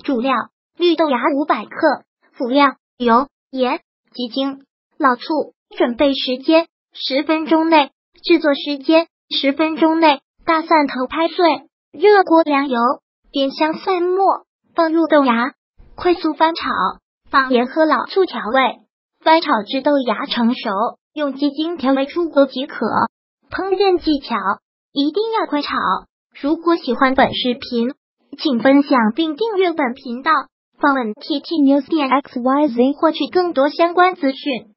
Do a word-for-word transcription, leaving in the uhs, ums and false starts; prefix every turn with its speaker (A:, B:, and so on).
A: 主料：绿豆芽五百克，辅料：油、盐、鸡精、老醋。准备时间：十分钟内。制作时间：十分钟内。大蒜头拍碎，热锅凉油，煸香蒜末，放入豆芽，快速翻炒，放盐和老醋调味，翻炒至豆芽成熟，用鸡精调味出锅即可。烹饪技巧：一定要快炒。如果喜欢本视频，请分享并订阅本频道，访问 T T News 点 X Y Z 获取更多相关资讯。